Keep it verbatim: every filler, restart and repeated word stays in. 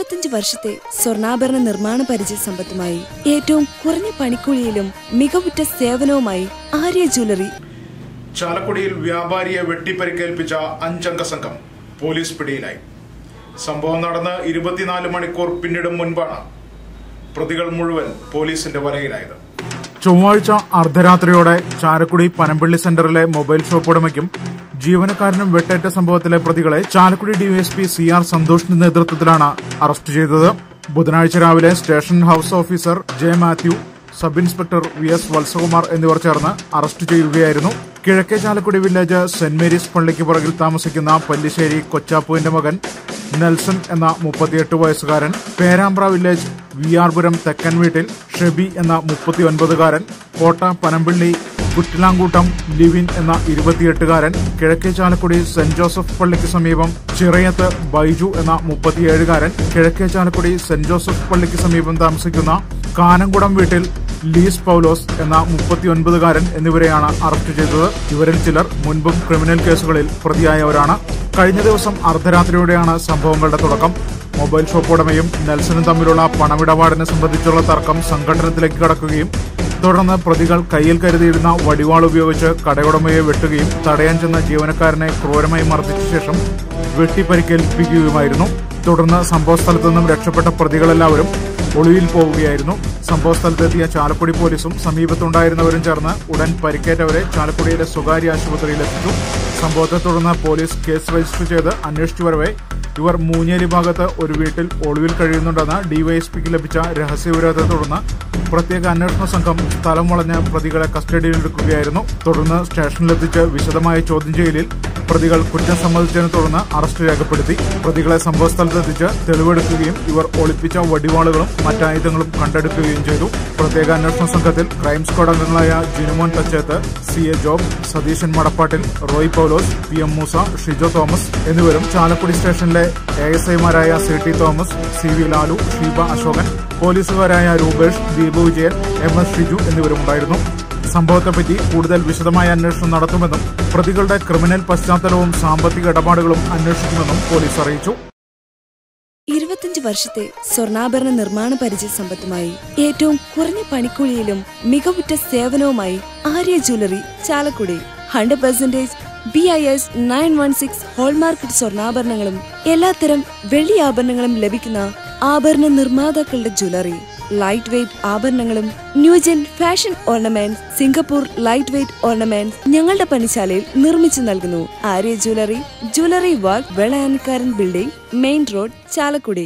ഇരുപത്തിയഞ്ച് വർഷത്തെ സ്വർണ്ണാഭരണ നിർമ്മാണ പരിചയ സമ്പത്തുമായി ഏറ്റവും കുറഞ്ഞ പണിക്കൂലിയിലും മികവുറ്റ സേവനവുമായി ആര്യ ജ്വല്ലറി. ചാലക്കുടിയിൽ വ്യാപാരിയെ വെട്ടിപ്പരിക്കേൽപ്പിച്ച അഞ്ചംഗ സംഘം പോലീസ് പിടിയിലായി. സംഭവം നടന്ന് ഇരുപത്തിനാല് മണിക്കൂർ പിന്നിടും മുൻപാണ് പ്രതികൾ മുഴുവൻ പോലീസിന്റെ വലയിലായത്. ചൊവ്വാഴ്ച അർദ്ധരാത്രിയോടെ ചാലക്കുടി പനമ്പള്ളി സെന്ററിലെ മൊബൈൽ ഷോപ്പ് ഉടമയ്ക്കും ജീവനക്കാരനും വെട്ടേറ്റ സംഭവത്തിലെ പ്രതികളെ ചാലക്കുടി ഡിവൈഎസ്പി സി ആർ സന്തോഷിന്റെ നേതൃത്വത്തിലാണ് അറസ്റ്റ് ചെയ്തത്. ബുധനാഴ്ച രാവിലെ station house officer J Mathew, sub inspector V S Valsakumar എന്നിവർ ചേർന്ന് അറസ്റ്റ് ചെയ്യുകയായിരുന്നു. കിഴക്കേ ചാലക്കുടി വില്ലേജ് സെന്റ് മേരീസ് പള്ളിക്ക് പുറകിൽ താമസിക്കുന്ന പല്ലിശ്ശേരി കൊച്ചാപ്പുവിന്റെ മകൻ നെൽസൺ എന്ന മുപ്പത്തിയെട്ട് വയസ്സുകാരൻ, Perambra village V R Puram Thekkan വീട്ടിൽ ഷെബി എന്ന മുപ്പത്തിയൊൻപതുകാരൻ, കോട്ട പനമ്പള്ളി കുറ്റിലാങ്കൂട്ടം ലിവിൻ എന്ന ഇരുപത്തിയെട്ടുകാരൻ, കിഴക്കേ ചാലക്കുടി സെന്റ് ജോസഫ് പള്ളിക്ക് സമീപം ചിറയത്ത് ബൈജു എന്ന മുപ്പത്തിയേഴുകാരൻ, കിഴക്കേ ചാലക്കുടി സെന്റ് ജോസഫ് പള്ളിക്ക് സമീപം താമസിക്കുന്ന കാനംകുടം വീട്ടിൽ ലീസ് പൌലോസ് എന്ന മുപ്പത്തിയൊൻപതുകാരൻ എന്നിവരെയാണ് അറസ്റ്റ് ചെയ്തത്. ഇവരിൽ ചിലർ മുൻപും ക്രിമിനൽ കേസുകളിൽ പ്രതിയായവരാണ്. കഴിഞ്ഞ ദിവസം അർദ്ധരാത്രിയോടെയാണ് സംഭവങ്ങളുടെ തുടക്കം. മൊബൈൽ ഷോപ്പ് ഉടമയും നെൽസണും തമ്മിലുള്ള പണമിടപാടിനെ സംബന്ധിച്ചുള്ള തർക്കം സംഘട്ടനത്തിലേക്ക് കടക്കുകയും തുടർന്ന് പ്രതികൾ കയ്യിൽ കരുതിയിരുന്ന വടിവാൾ ഉപയോഗിച്ച് കടയുടമയെ വെട്ടുകയും തടയാൻ ചെന്ന ജീവനക്കാരനെ ക്രൂരമായി മർദ്ദിച്ച ശേഷം വെട്ടിപ്പരിക്കേൽപ്പിക്കുകയുമായിരുന്നു. തുടർന്ന് സംഭവസ്ഥലത്തു നിന്നും രക്ഷപ്പെട്ട പ്രതികളെല്ലാവരും ഒളിവിൽ പോവുകയായിരുന്നു. സംഭവസ്ഥലത്തെത്തിയ ചാലക്കുടി പോലീസും സമീപത്തുണ്ടായിരുന്നവരും ചേർന്ന് ഉടൻ പരിക്കേറ്റവരെ ചാലക്കുടിയിലെ സ്വകാര്യ ആശുപത്രിയിലെത്തിച്ചു. സംഭവത്തെ തുടർന്ന് പോലീസ് കേസ് രജിസ്റ്റർ ചെയ്ത് അന്വേഷിച്ചു വരവെ ഇവർ മൂഞ്ഞേരി ഭാഗത്ത് ഒരു വീട്ടിൽ ഒളിവിൽ കഴിയുന്നുണ്ടെന്ന് ഡിവൈഎസ്പിക്ക് ലഭിച്ച രഹസ്യവിവരത്തെ തുടർന്ന് പ്രത്യേക അന്വേഷണ സംഘം സ്ഥലം വളഞ്ഞ് പ്രതികളെ കസ്റ്റഡിയിലെടുക്കുകയായിരുന്നു. തുടർന്ന് സ്റ്റേഷനിലെത്തിച്ച് വിശദമായ ചോദ്യം ചെയ്യലിൽ പ്രതികൾ കുറ്റം സമ്മതിച്ചതിനെ തുടർന്ന് അറസ്റ്റ് രേഖപ്പെടുത്തി. പ്രതികളെ സംഭവസ്ഥലത്തെത്തിച്ച് തെളിവെടുക്കുകയും ഇവർ ഒളിപ്പിച്ച വടിവാളുകളും മറ്റായുധങ്ങളും കണ്ടെടുക്കുകയും ചെയ്തു. പ്രത്യേക അന്വേഷണ സംഘത്തിൽ ക്രൈം സ്ക്വാഡ് അംഗങ്ങളായ Jinumon Thachethu, C A Job, Satheesan Madappattil, Roy Paulose, P M Moosa, Shijo Thomas എന്നിവരും ചാലക്കുടി സ്റ്റേഷനിലെ എ എസ് ഐമാരായ C T Thomas, C V Lalu, Sheeba Ashokan, പോലീസുകാരായ രൂപേഷ്, ദീപു വിജയൻ, എം എസ് ഷിജു എന്നിവരുമുണ്ടായിരുന്നു. സംഭവത്തെപ്പറ്റി കൂടുതൽ വിശദമായ അന്വേഷണം നടത്തുമെന്നും പ്രതികളുടെ ക്രിമിനൽ പശ്ചാത്തലവും സാമ്പത്തിക ഇടപാടുകളും അന്വേഷിക്കുമെന്നും പോലീസ് അറിയിച്ചു. ഇരുപത്തിയഞ്ച് വർഷത്തെ സ്വർണ്ണാഭരണ നിർമ്മാണ പരിചയ സമ്പത്തുമായി ഏറ്റവും കുറഞ്ഞ പണിക്കൂലിയിലും മികവുറ്റ സേവനവുമായി Arya jewellery Chalakudy. Hundred percentage B I S nine one six hallmarked സ്വർണ്ണാഭരണങ്ങളും എല്ലാത്തരം വെള്ളി ആഭരണങ്ങളും ലഭിക്കുന്ന ആഭരണ നിർമ്മാതാക്കളുടെ ജ്വല്ലറി. ലൈറ്റ് വെയ്റ്റ് ആഭരണങ്ങളും new gen fashion ornaments, Singapore light weight ornaments ഞങ്ങളുടെ പണിശാലയിൽ നിർമ്മിച്ചു നൽകുന്നു. Arya jewellery, jewellery work, Velayanikkaran building, main road, Chalakudy.